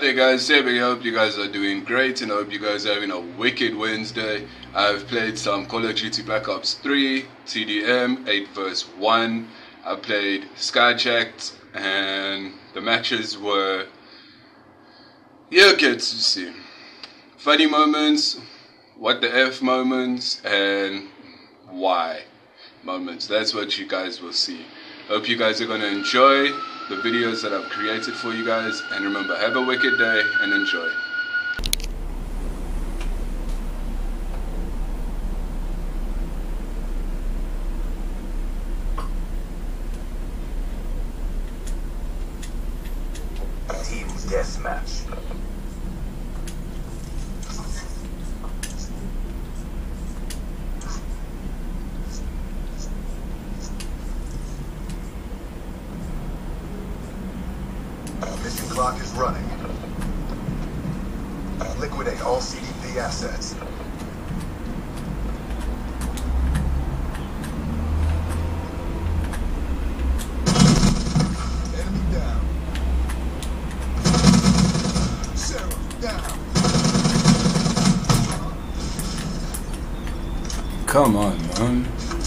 there guys, I hope you guys are doing great and I hope you guys are having a wicked Wednesday. I've played some Call of Duty Black Ops 3, TDM, 8 vs 1. I played Skyjacked and the matches were, you get to see. Funny moments, what the F moments, and why moments. That's what you guys will see. Hope you guys are going to enjoy the videos that I've created for you guys, and remember, have a wicked day and enjoy. Team deathmatch. Mission clock is running. Liquidate all CDP assets. Enemy down. Sheriff down. Come on, man.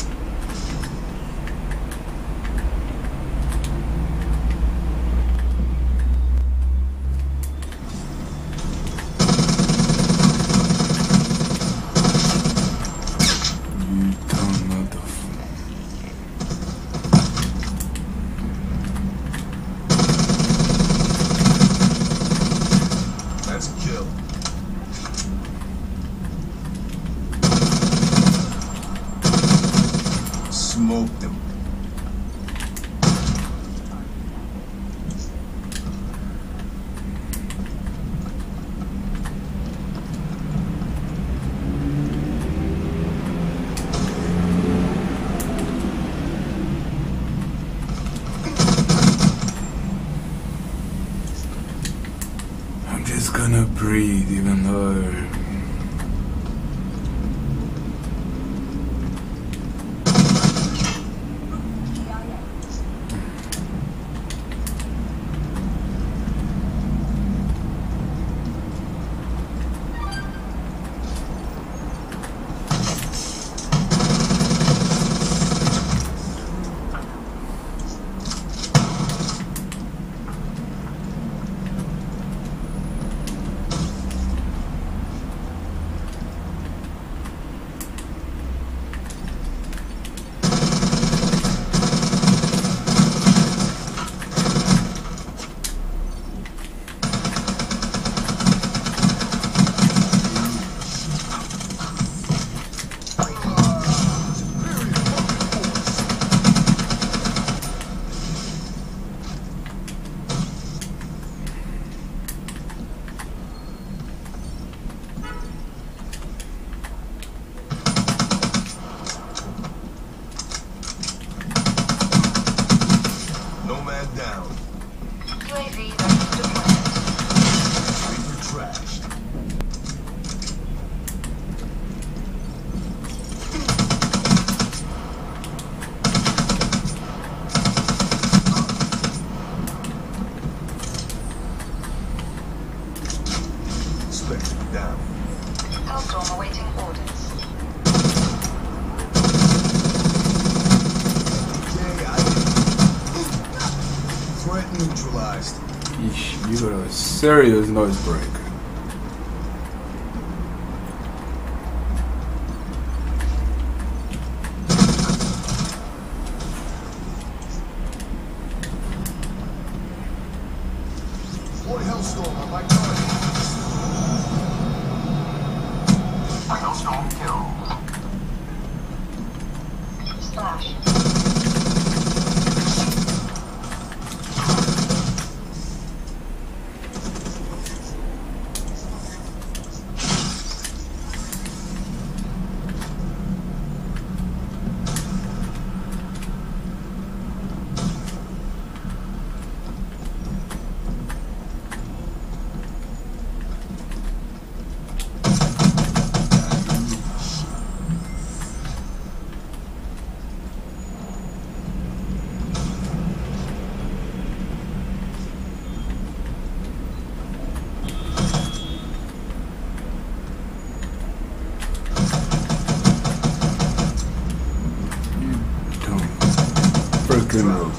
That's a kill. Smoked him. I'm just gonna breathe even though Nomad down. UAV ready for deployment. Reaper trashed. Spectre down. Hellstorm awaiting orders. Threat neutralized. Eesh, you got a serious noise break. Boy, Hellstorm on my target. Hellstorm kill. Splash. freaking robot.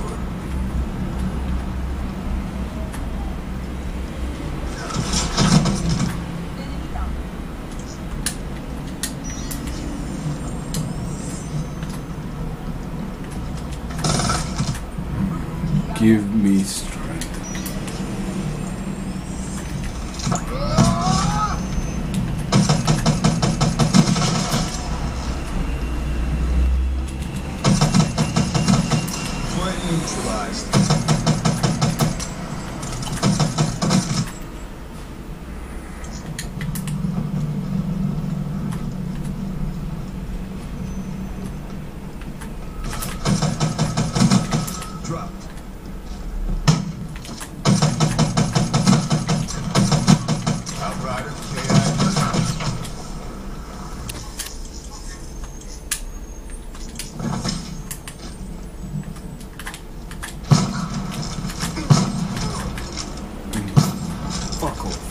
Give me strength. Threat neutralized. Dropped. Outrider, KI. Fuck off.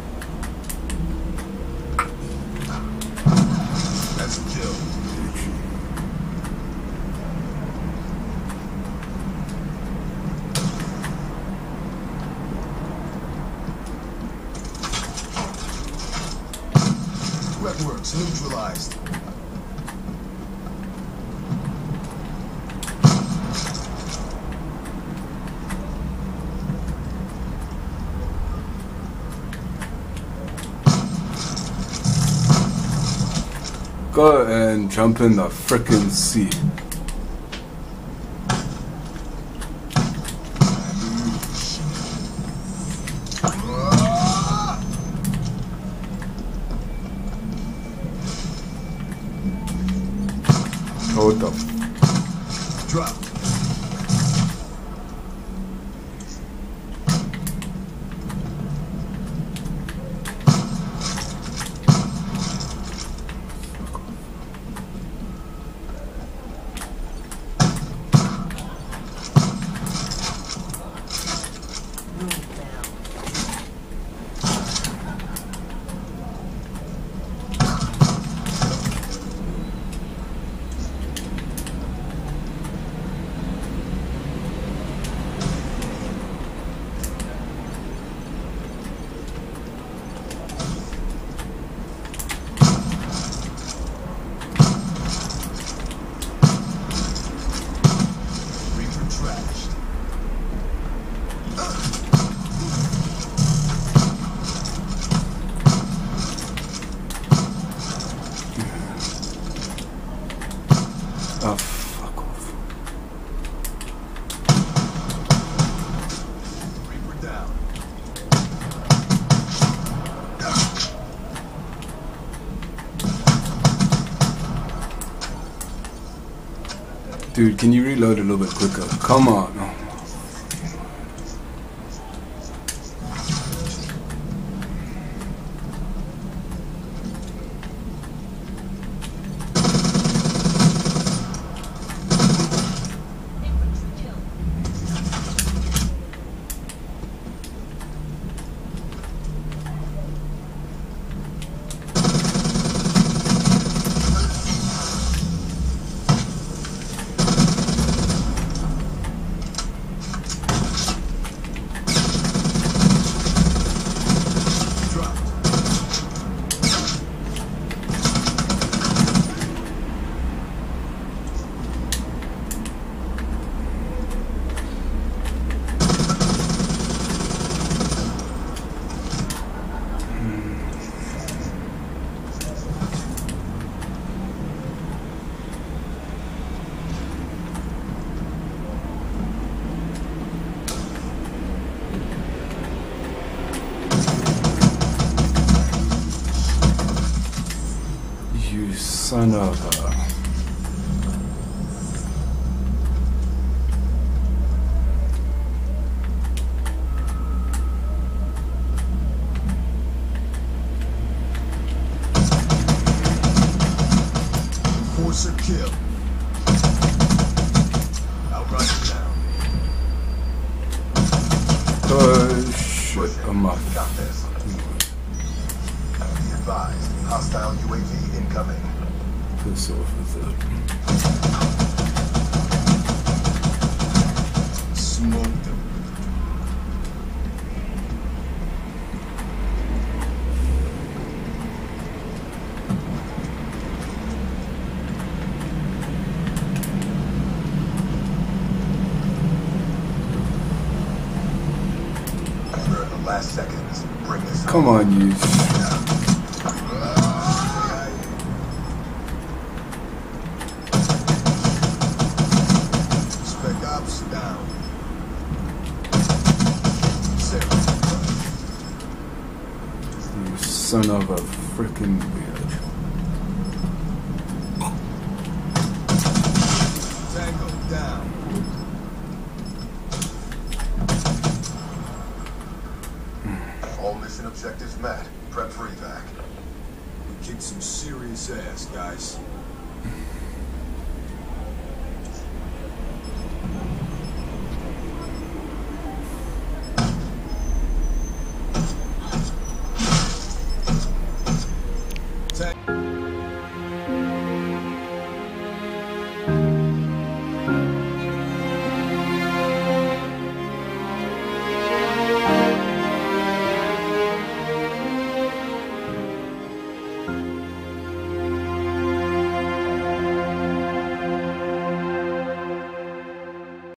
That's a kill. Webworks neutralized. Go and jump in the frickin' sea. Hold up. Dropped. Reaper trashed. Oh, fuck off. Reaper down. Dude, can you reload a little bit quicker? Come on. Oh. You son of a... Force a kill. Outright down. Oh shit, I'm off. Got this. Be advised. Hostile UAV incoming. Piss off with it. last seconds. Bring this Come home. on, you. Spec Ops down. You son of a freaking bitch. Tango down. All mission objectives met. Prep for evac. We kicked some serious ass, guys.